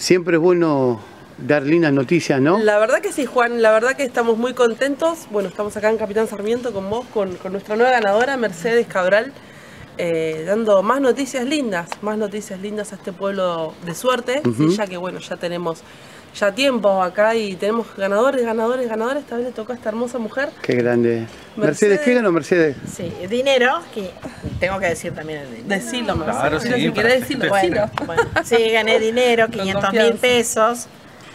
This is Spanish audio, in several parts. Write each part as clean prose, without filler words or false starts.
Siempre es bueno dar lindas noticias, ¿no? La verdad que sí, Juan, la verdad que estamos muy contentos. Bueno, estamos acá en Capitán Sarmiento con vos, con nuestra nueva ganadora, Mercedes Cabral, dando más noticias lindas a este pueblo de suerte, ¿sí? Ya que bueno, ya tenemos tiempo acá y tenemos ganadores. Esta vez le tocó a esta hermosa mujer. Qué grande. Mercedes, ¿qué ganó Mercedes? Sí, dinero, que tengo que decir también el dinero. Decilo, Mercedes. Claro, sí, Si querés decirlo, bueno, sí, gané dinero, 500.000 pesos.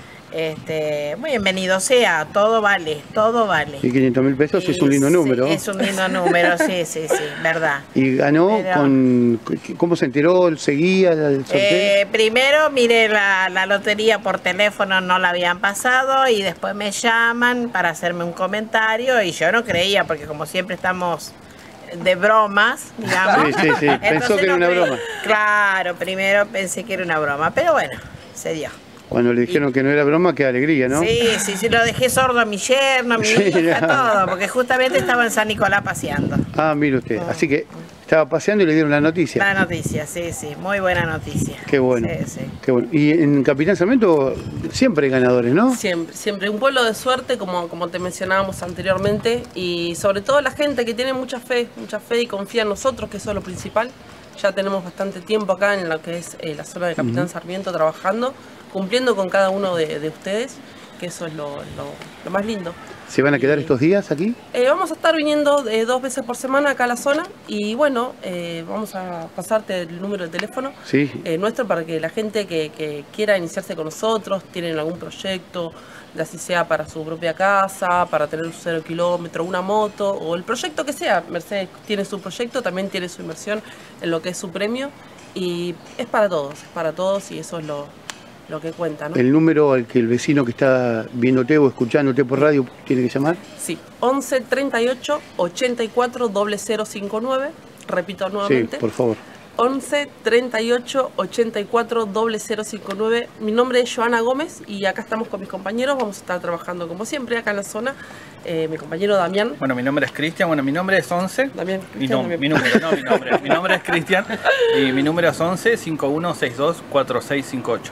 Muy bienvenido sea, todo vale. Y 500.000 pesos Y es un lindo número. Sí, es un lindo número, sí, verdad. Y ganó con... ¿Cómo se enteró? ¿Seguía el sorteo? Primero miré la lotería por teléfono, no la habían pasado, y después me llaman para hacerme un comentario, y yo no creía, porque como siempre estamos de bromas, digamos. Sí. Pensó que era una broma. Claro, primero pensé que era una broma, pero bueno, se dio. Cuando le dijeron que no era broma, qué alegría, ¿no? Sí, lo dejé sordo a mi yerno, a mi hija, todo, porque justamente estaba en San Nicolás paseando. Ah, mire usted, así que estaba paseando y le dieron la noticia. La noticia, sí, muy buena noticia. Qué bueno, sí. Qué bueno. Y en Capitán Sarmiento siempre hay ganadores, ¿no? Siempre. Un pueblo de suerte, como te mencionábamos anteriormente, y sobre todo la gente que tiene mucha fe y confía en nosotros, que eso es lo principal. Ya tenemos bastante tiempo acá en lo que es la zona de Capitán Sarmiento trabajando, cumpliendo con cada uno de ustedes, que eso es lo más lindo. ¿Se van a quedar estos días aquí? Vamos a estar viniendo 2 veces por semana acá a la zona y bueno, vamos a pasarte el número de teléfono nuestro para que la gente que quiera iniciarse con nosotros, tienen algún proyecto, ya así sea para su propia casa, para tener un 0 kilómetro, una moto o el proyecto que sea. Mercedes tiene su proyecto, también tiene su inversión en lo que es su premio y es para todos y eso es lo que cuenta, ¿no? ¿El número al que el vecino que está viéndote o escuchándote por radio tiene que llamar? Sí, 11 38 84 0059, repito nuevamente. Sí, por favor. 11 38 84 0059. Mi nombre es Joana Gómez y acá estamos con mis compañeros. Vamos a estar trabajando como siempre acá en la zona. Mi compañero Damián. Bueno, mi nombre es Cristian. Bueno, mi nombre es 11. Damián. Mi nombre es Cristian. Y mi número es 11 5162 4658.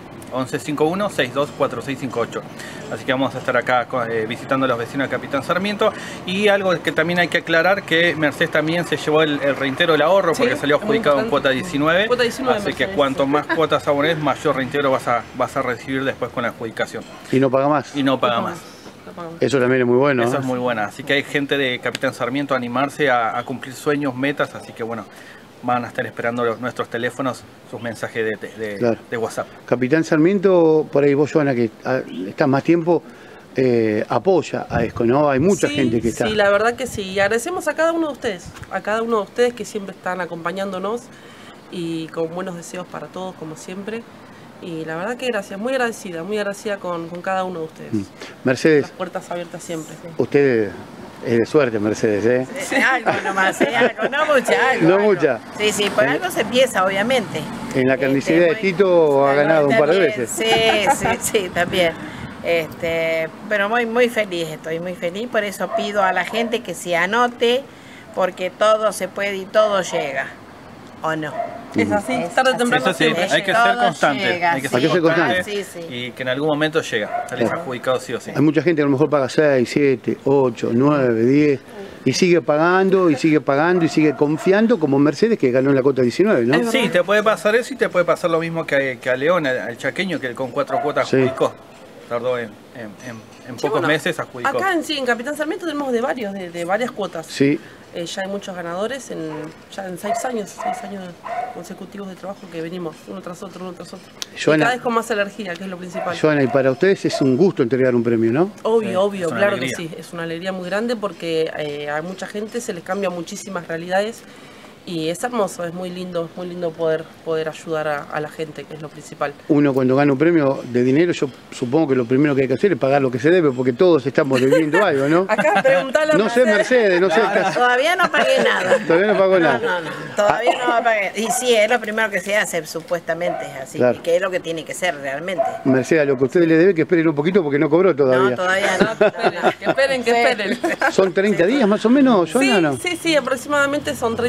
1151-624658. Así que vamos a estar acá visitando a los vecinos de Capitán Sarmiento. Y algo que también hay que aclarar, que Mercedes también se llevó el reintegro del ahorro, porque salió adjudicado en cuota 19. Así que cuanto más cuotas abones, mayor reintegro vas a recibir después con la adjudicación. Y no paga más. Y no paga más. Eso también es muy bueno. Eso es muy bueno. Así que hay gente de Capitán Sarmiento a animarse a cumplir sueños, metas. Así que bueno, van a estar esperando nuestros teléfonos, sus mensajes de WhatsApp. Capitán Sarmiento, por ahí vos, Joana, que estás más tiempo, apoya a ESCO, ¿no? Hay mucha gente que está. Sí, la verdad que sí. Y agradecemos a cada uno de ustedes, que siempre están acompañándonos y con buenos deseos para todos, como siempre. Y la verdad que gracias, muy agradecida con cada uno de ustedes. Mercedes. Las puertas abiertas siempre. Usted es de suerte, Mercedes, ¿eh? Algo nomás, algo, no mucha, algo. No mucha. Sí, por algo se empieza, obviamente. En la carnicería de Tito ha ganado un par de veces. Sí, también. Pero muy feliz, estoy muy feliz, por eso pido a la gente que se anote, porque todo se puede y todo llega, ¿o no? Es así, tarde o temprano. Eso sí, hay que ser constante. Hay que ser constante. Sí. Y que en algún momento llega. Salís adjudicado sí o sí. Hay mucha gente que a lo mejor paga 6, 7, 8, 9, 10 y sigue pagando y sigue confiando, como Mercedes, que ganó en la cota 19, ¿no? Sí, te puede pasar eso y te puede pasar lo mismo que a León, al chaqueño, que con 4 cuotas adjudicó. Tardó en pocos meses adjudicó. Acá en Capitán Sarmiento tenemos de varias cuotas. Sí. Ya hay muchos ganadores ya en 6 años consecutivos de trabajo que venimos uno tras otro. Joana, y cada vez con más energía, que es lo principal. Joana, y para ustedes es un gusto entregar un premio, ¿no? Obvio, claro que sí. Es una alegría muy grande porque a mucha gente se les cambian muchísimas realidades. Y es hermoso, es muy lindo poder ayudar a la gente, que es lo principal. Uno cuando gana un premio de dinero, yo supongo que lo primero que hay que hacer es pagar lo que se debe, porque todos estamos debiendo algo, ¿no? Acá preguntale a No sé, Mercedes, no sé. Todavía no pagué nada. Todavía no pagó nada. No, todavía no pagué. Y sí, es lo primero que se hace, supuestamente, así, claro, que es lo que tiene que ser realmente. Mercedes, a lo que usted le debe, que esperen un poquito porque no cobró todavía. No, todavía no. Que esperen. ¿Son 30 días más o menos, Joana, o no? Sí, aproximadamente son 30 días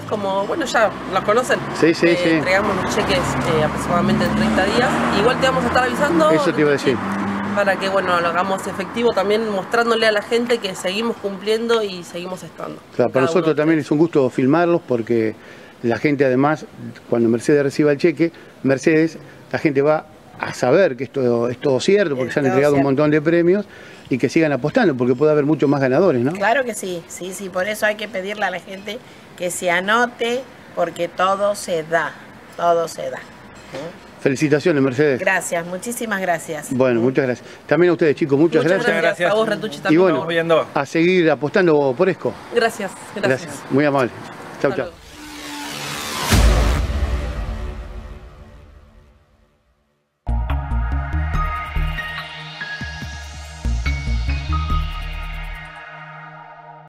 como, bueno, ya los conocen. Sí. Entregamos los cheques aproximadamente en 30 días. Igual te vamos a estar avisando. Eso te iba a decir. Para que, bueno, lo hagamos efectivo también, mostrándole a la gente que seguimos cumpliendo y seguimos estando. Claro, para nosotros también es un gusto filmarlos porque la gente además, cuando Mercedes reciba el cheque, la gente va a saber que esto es todo cierto, porque se han entregado un montón de premios y que sigan apostando, porque puede haber muchos más ganadores, ¿no? Claro que sí, por eso hay que pedirle a la gente que se anote, porque todo se da. Felicitaciones, Mercedes. Gracias, muchísimas gracias. Bueno, muchas gracias. También a ustedes, chicos, muchas gracias. A vos, Retucci, también. Y bueno, a seguir apostando por ESCO. Gracias. Muy amable. Chau.